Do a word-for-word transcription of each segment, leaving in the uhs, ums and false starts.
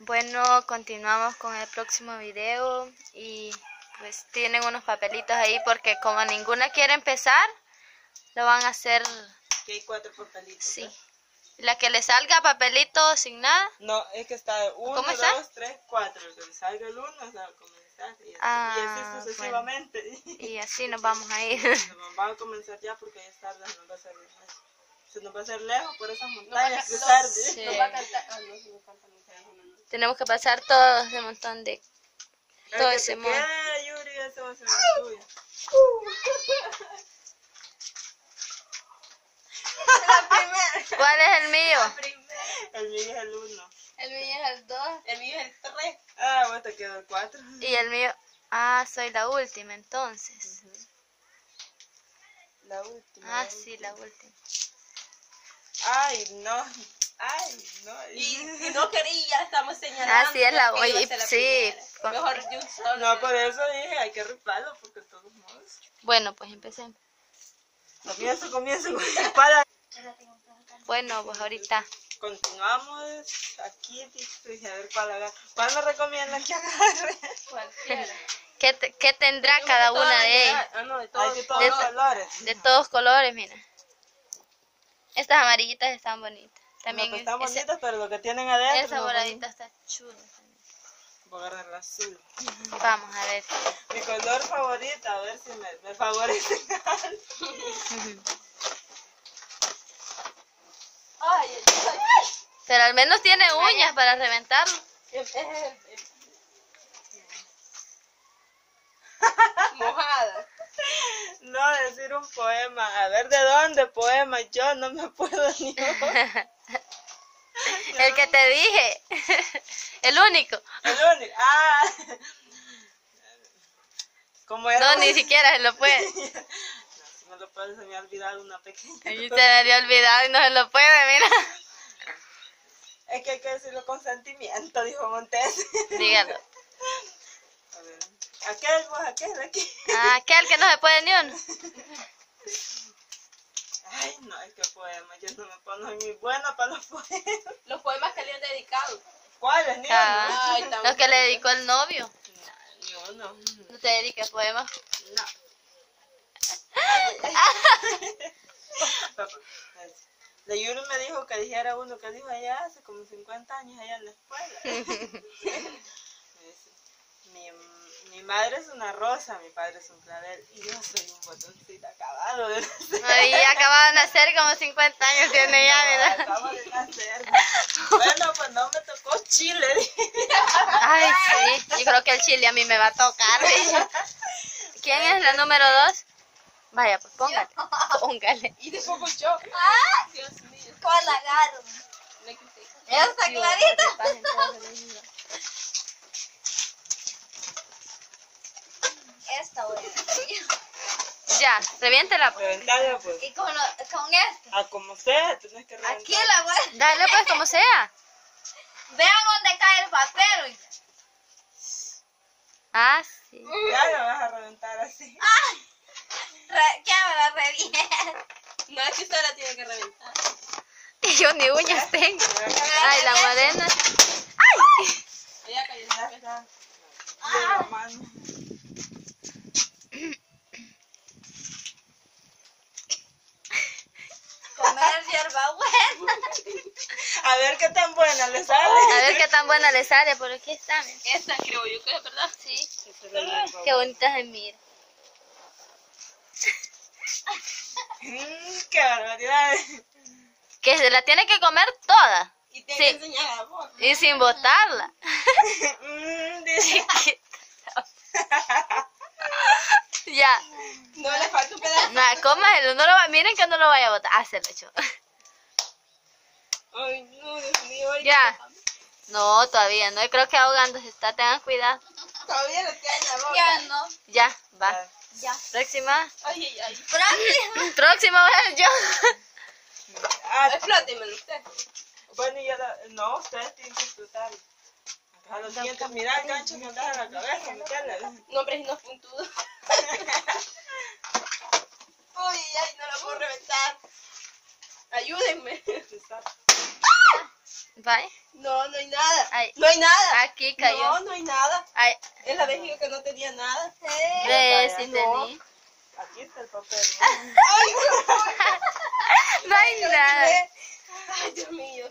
Bueno, continuamos con el próximo video y pues tienen unos papelitos ahí porque como ninguna quiere empezar, lo van a hacer. Aquí hay cuatro papelitos. Sí. ¿Eh? La que le salga papelito sin nada. No, es que está uno, ¿Cómo está? dos, tres, cuatro. El que le salga el uno, o sea, comenzar. Y así, Ah, y así sucesivamente. Bueno. Y así nos vamos a ir. Nos vamos a comenzar ya porque ya es tarde, se nos va a hacer lejos. Se nos va a hacer lejos por esas montañas, que es tarde. Sí. Nos va a cantar. Ah, no, se nos falta mucho. Tenemos que pasar todo ese montón de... Todo El que ese te monte. quede, Yuri, ese va a ser el tuyo. La primera. ¿Cuál es el mío? La primera. El mío es el uno. El mío es el dos. El mío es el tres. Ah, bueno, te quedó el cuatro. Y el mío... Ah, soy la última entonces. Uh-huh. La última. Ah, la sí, última. la última. Ay, no. Ay, no. Y si no quería, ya estamos señalando. Así es la... que iba a Oye, ser la sí. primera. Mejor yo solo. No, por eso dije, hay que rifarlo, porque de todos modos. Bueno, pues empecemos. Comienzo, comienzo, para. Bueno, pues ahorita... Continuamos aquí, dice, a ver cuál agarra. ¿Cuál me recomiendan que agarre? Cualquiera. ¿Qué, te- qué tendrá cada una de ellas? Ah, no, de Hay todos de todos de los to- colores. De todos colores, mira. Estas amarillitas están bonitas. También También no, pues están ese- bonitas, pero lo que tienen adentro. esa no, moradita está chula también. voy a agarrar la azul. Vamos a ver. Mi color favorito, a ver si me, me favorece. Ay, ay, ay. Pero al menos tiene uñas para reventarlo. Es- es- es- es- Mojada. No, decir un poema. A ver, ¿de dónde poema? Yo no me puedo ni uno. El que te dije. El único. El único. Ah. ¿Cómo era? No, ni siquiera se lo puede. No, si me lo puedo, se me ha olvidado una pequeña. A mí se me había olvidado y no se lo puede, mira. Es que hay que decirlo con sentimiento, dijo Montes. Dígalo. A ver. Aquel, vos, aquel, aquí. Ah, aquel que no se puede ni uno. Ay, no, es que poema, yo no me pongo ni buena para los poemas. Los poemas que le han dedicado. ¿Cuáles? Ni Ah, Ay, uno. tan Los que le dedicó el novio. No, ni uno. No te dediques poemas. No. La Yuri me dijo que dijera uno que dijo allá hace como cincuenta años allá en la escuela. Me dice, mi, mi madre es una rosa, mi padre es un clavel y yo soy un botoncito acabado de nacer. Ahí acababa de nacer como cincuenta años tiene ya, No, ¿verdad? acabo de nacer. Bueno, pues no me tocó Chile. Ay, sí. Yo creo que el chile a mí me va a tocar. ¿Quién es la número dos? Vaya, pues póngale. Póngale. Y después pues yo. ¡Ah! Dios mío. ¿Cuál agarro? Me quité. ¿Esta clarita? Esta voy a decir. Ya, reviéntela. Pues. Reventala, pues. Y con, lo- con esta. A como sea, tenés que reventar. Aquí la voy a... Dale pues como sea. Vean dónde cae el papel. oiga. Ah, sí. Ya la vas a reventar así. ¡Ay! Re- ¿Qué me la revienta? No es que usted la tiene que reventar. Y yo ni uñas tengo. Ay, la morena. Ella cayó. Ya está. De la mano. Comer hierbabuena. A ver qué tan buena le sale. A ver qué tan buena le sale, por aquí está. mira. Esta creo yo que es verdad. Sí. Esta es la hierba. Qué bonita se mira. Mm, qué barbaridad. Que se la tiene que comer toda. Y tiene Sí. que enseñar a vos. Y sin botarla. Mm, dice. Ya. No le falta un pedazo. Nada, cómaselo. No lo va, miren que no lo vaya a botar. Ah, se lo echó. Ay, no, Dios mío. ahorita Ya. No, todavía no. Yo creo que ahogándose está. Tengan cuidado. Todavía lo tiene en la boca. Ya no. Ya, va. Ya. Próxima. Ay, ay, ay. Próximo. Próxima va a ser yo. Ah, Explótemelo usted. bueno, y ya la, no, ustedes tienen que explotarlo. A los dientes, mira el gancho que andas en la cabeza, metele. No, hombre, no es puntudo. Uy, ay, no lo puedo reventar. Ayúdenme. Está- ¿Vale? No, no hay nada. Ay. No hay nada. Aquí cayó. No, no hay nada. Ay, Es la vejiga que no tenía nada. ve, sí no. tení. Aquí está el papel. Ay, no. No hay nada. Ay, Dios mío.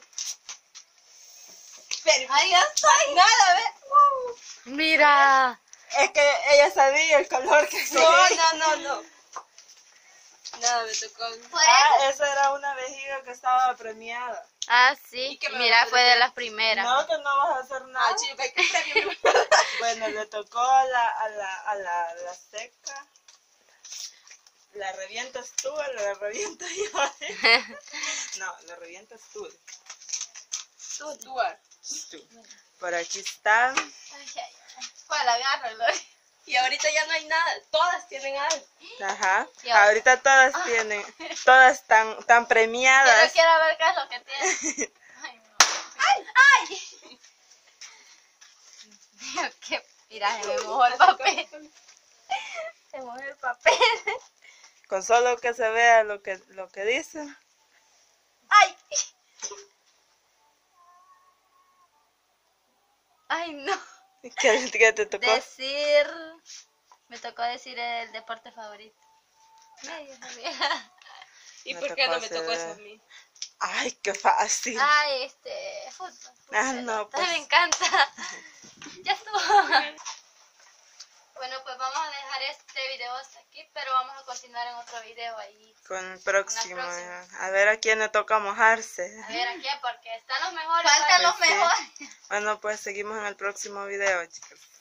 Pero, Ay, ya estoy. nada, ve. Mira. Es que ella sabía el color que se No, no, no, no. Nada, me tocó. Por Ah, eso. esa era una vejiga que estaba premiada. Ah, sí. qué me Mira, vas a fue de hacer? las primeras. No, que no vas a hacer nada. Ah, chico, ¿qué premio? Bueno, le tocó a la, a la, a la, a la seca. La revientas tú, la reviento yo. No, la revientas tú. Tú, tú. ah. Tú. Por aquí están. Ay, ay, ay. Pues la agarro, Lori. Y ahorita ya no hay nada. Todas tienen algo. Ajá. Y ahora- Ahorita todas tienen, todas están tan Yo no premiadas. quiero ver qué es lo que tiene. Ay, no. Ay, ay. Dios, que mira, se me mojó el papel. Se mojó el papel. Con solo que se vea lo que, lo que dice. Ay. Ay, no. ¿Qué, qué te tocó? Decir. Me tocó decir el deporte favorito. Medio sabía. ¿Y Me por qué tocó no me tocó hacer- eso a mí? Ay, qué fácil. Ay, este. Fútbol. fútbol. Ah, no, pues. Ay, me encanta. Ya estuvo. Bueno, pues vamos a dejar este video hasta aquí, pero vamos a continuar en otro video ahí. Con el próximo. La próxima. A ver a quién le toca mojarse. A ver aquí, porque están los mejores. Faltan los Pues sí. mejores. Bueno, pues seguimos en el próximo video, chicos.